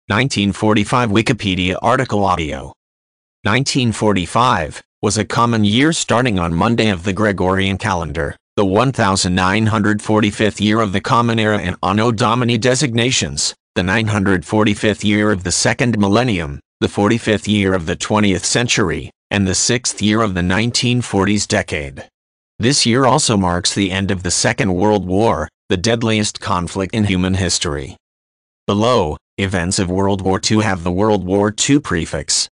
1945 Wikipedia article audio. 1945 was a common year starting on Monday of the Gregorian calendar, the 1945th year of the Common Era and Anno Domini designations, the 945th year of the second millennium, the 45th year of the 20th century, and the 6th year of the 1940s decade. This year also marks the end of the Second World War, the deadliest conflict in human history. Below, events of World War II have the World War II prefix.